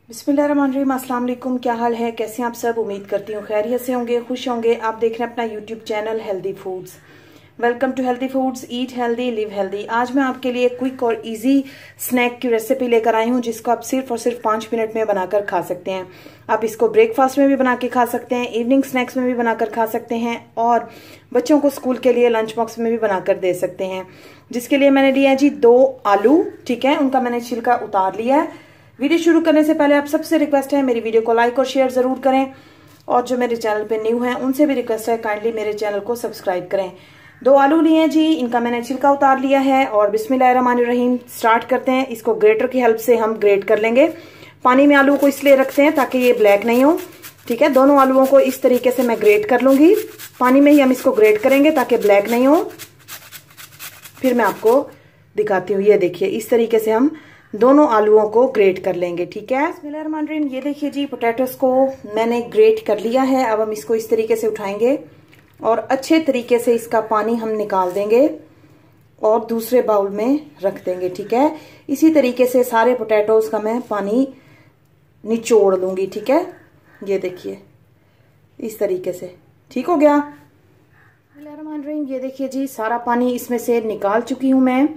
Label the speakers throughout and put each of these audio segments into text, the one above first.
Speaker 1: बिस्मिल्लाहिर्रहमानिर्रहीम, अस्सलाम वालेकुम। क्या हाल है, कैसे हैं आप सब? उम्मीद करती हूँ खैरियत से होंगे, खुश होंगे। आप देख रहे हैं अपना YouTube channel healthy foods. Welcome to healthy foods, eat healthy live healthy. आज मैं आपके लिए क्विक और इजी स्नैक की रेसिपी लेकर आई हूँ, जिसको आप सिर्फ और सिर्फ 5 मिनट में बनाकर खा सकते हैं। आप इसको ब्रेकफास्ट में भी बना के खा सकते हैं, इवनिंग स्नैक्स में भी बनाकर खा सकते हैं और बच्चों को स्कूल के लिए लंच बॉक्स में भी बनाकर दे सकते हैं। जिसके लिए मैंने लिया है जी 2 आलू, ठीक है, उनका मैंने छिलका उतार लिया है। वीडियो शुरू करने से पहले आप सबसे रिक्वेस्ट है, मेरी वीडियो को लाइक और शेयर जरूर करें और जो मेरे चैनल पे न्यू हैं उनसे भी रिक्वेस्ट है, काइंडली मेरे चैनल को सब्सक्राइब करें। 2 आलू लिए हैं जी, इनका मैंने छिलका उतार लिया है और बिस्मिल्लाहिर्रहमानिर्रहीम स्टार्ट करते हैं। इसको ग्रेटर की हेल्प से हम ग्रेट कर लेंगे। पानी में आलू को इसलिए रखते हैं ताकि ये ब्लैक नहीं हो, ठीक है। दोनों आलुओं को इस तरीके से मैं ग्रेट कर लूंगी। पानी में ही हम इसको ग्रेट करेंगे ताकि ब्लैक नहीं हो। फिर मैं आपको दिखाती हूँ, ये देखिए इस तरीके से हम दोनों आलुओं को ग्रेट कर लेंगे, ठीक है। बिस्मिल्लाहिर्रहमानिर्रहीम, ये देखिए जी पोटैटोस को मैंने ग्रेट कर लिया है। अब हम इसको इस तरीके से उठाएंगे और अच्छे तरीके से इसका पानी हम निकाल देंगे और दूसरे बाउल में रख देंगे, ठीक है। इसी तरीके से सारे पोटैटोस का मैं पानी निचोड़ लूंगी, ठीक है। ये देखिए इस तरीके से, ठीक हो गया। बिस्मिल्लाहिर्रहमानिर्रहीम, ये देखिए जी सारा पानी इसमें से निकाल चुकी हूं मैं।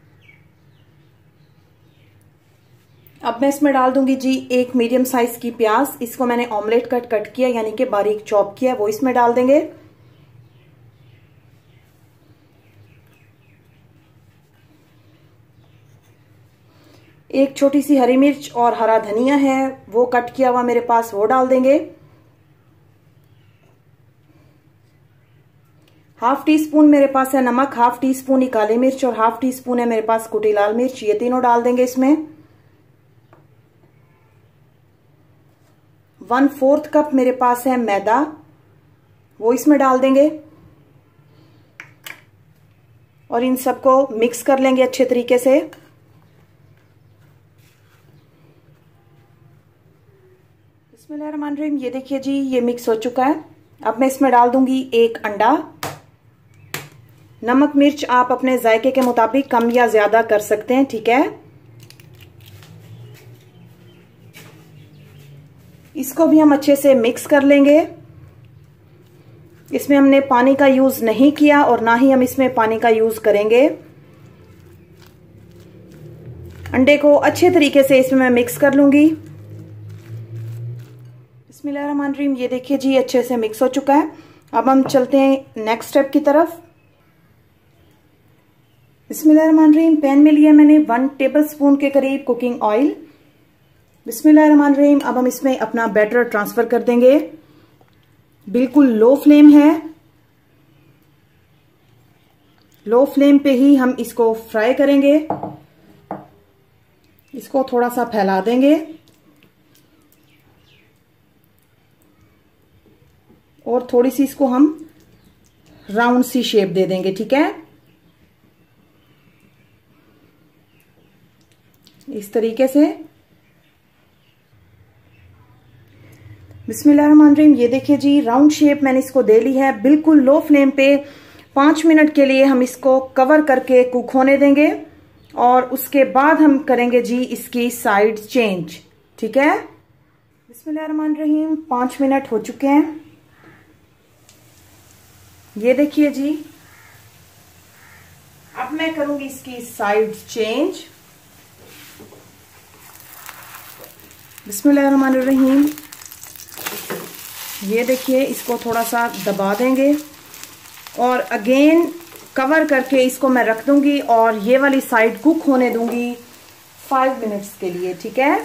Speaker 1: अब मैं इसमें डाल दूंगी जी 1 मीडियम साइज की प्याज। इसको मैंने ऑमलेट कट किया, यानी कि बारीक चॉप किया, वो इसमें डाल देंगे। एक छोटी सी हरी मिर्च और हरा धनिया है, वो कट किया हुआ मेरे पास, वो डाल देंगे। 1/2 टीस्पून मेरे पास है नमक, 1/2 टीस्पून ही काली मिर्च और 1/2 टीस्पून है मेरे पास कुटी लाल मिर्च। ये तीनों डाल देंगे इसमें। 1/4 कप मेरे पास है मैदा, वो इसमें डाल देंगे और इन सबको मिक्स कर लेंगे अच्छे तरीके से। बिस्मिल्लाहिर्रहमानिर्रहीम, ये देखिए जी ये मिक्स हो चुका है। अब मैं इसमें डाल दूंगी 1 अंडा। नमक मिर्च आप अपने जायके के मुताबिक कम या ज्यादा कर सकते हैं, ठीक है। इसको भी हम अच्छे से मिक्स कर लेंगे। इसमें हमने पानी का यूज नहीं किया और ना ही हम इसमें पानी का यूज करेंगे। अंडे को अच्छे तरीके से इसमें मैं मिक्स कर लूंगी। बिस्मिल्लाहिर्रहमानिर्रहीम, ये देखिए जी अच्छे से मिक्स हो चुका है। अब हम चलते हैं नेक्स्ट स्टेप की तरफ। बिस्मिल्लाहिर्रहमानिर्रहीम, पैन में लिया मैंने 1 टेबलस्पून के करीब कुकिंग ऑयल। बिस्मिल्लाहिर्रहमानिर्रहीम, अब हम इसमें अपना बैटर ट्रांसफर कर देंगे। बिल्कुल लो फ्लेम है, लो फ्लेम पे ही हम इसको फ्राई करेंगे। इसको थोड़ा सा फैला देंगे और थोड़ी सी इसको हम राउंड सी शेप दे देंगे, ठीक है। इस तरीके से। बिस्मिल्लाहिर्रहमानिर्रहीम, ये देखिए जी राउंड शेप मैंने इसको दे ली है। बिल्कुल लो फ्लेम पे 5 मिनट के लिए हम इसको कवर करके कुक होने देंगे और उसके बाद हम करेंगे जी इसकी साइड चेंज, ठीक है। बिस्मिल्लाहिर्रहमानिर्रहीम, 5 मिनट हो चुके हैं। ये देखिए जी अब मैं करूंगी इसकी साइड चेंज। बिस्मिल्लाहिर्रहमानिर्रहीम, ये देखिए इसको थोड़ा सा दबा देंगे और अगेन कवर करके इसको मैं रख दूंगी और ये वाली साइड कुक होने दूंगी 5 मिनट्स के लिए, ठीक है।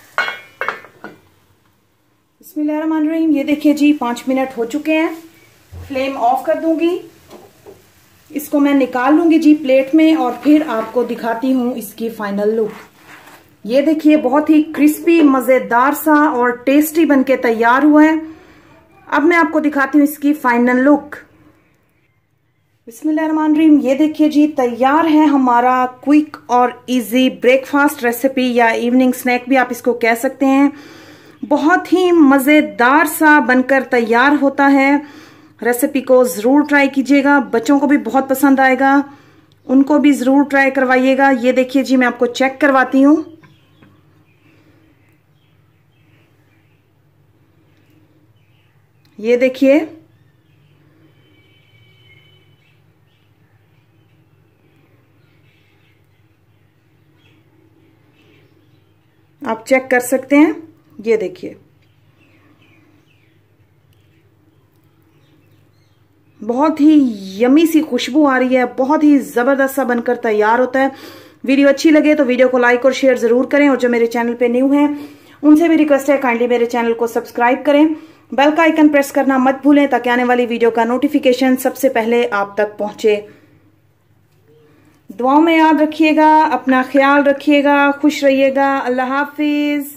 Speaker 1: बिस्मिल्लाहिर्रहमानिर्रहीम, ये देखिए जी 5 मिनट हो चुके हैं। फ्लेम ऑफ कर दूंगी। इसको मैं निकाल लूंगी जी प्लेट में और फिर आपको दिखाती हूं इसकी फाइनल लुक। ये देखिए बहुत ही क्रिस्पी, मजेदार सा और टेस्टी बनके तैयार हुआ है। अब मैं आपको दिखाती हूँ इसकी फाइनल लुक। बिस्मिल्लाहिर्रहमानिर्रहीम, ये देखिए जी तैयार है हमारा क्विक और इजी ब्रेकफास्ट रेसिपी या इवनिंग स्नैक भी आप इसको कह सकते हैं। बहुत ही मजेदार सा बनकर तैयार होता है। रेसिपी को जरूर ट्राई कीजिएगा, बच्चों को भी बहुत पसंद आएगा, उनको भी जरूर ट्राई करवाइएगा। ये देखिए जी मैं आपको चेक करवाती हूँ। ये देखिए, आप चेक कर सकते हैं। ये देखिए, बहुत ही यमी सी खुशबू आ रही है, बहुत ही जबरदस्त सा बनकर तैयार होता है। वीडियो अच्छी लगे तो वीडियो को लाइक और शेयर जरूर करें, और जो मेरे चैनल पे न्यू हैं उनसे भी रिक्वेस्ट है काइंडली मेरे चैनल को सब्सक्राइब करें, बेल का आइकन प्रेस करना मत भूलें ताकि आने वाली वीडियो का नोटिफिकेशन सबसे पहले आप तक पहुंचे। दुआओं में याद रखिएगा, अपना ख्याल रखिएगा, खुश रहिएगा। अल्लाह हाफिज।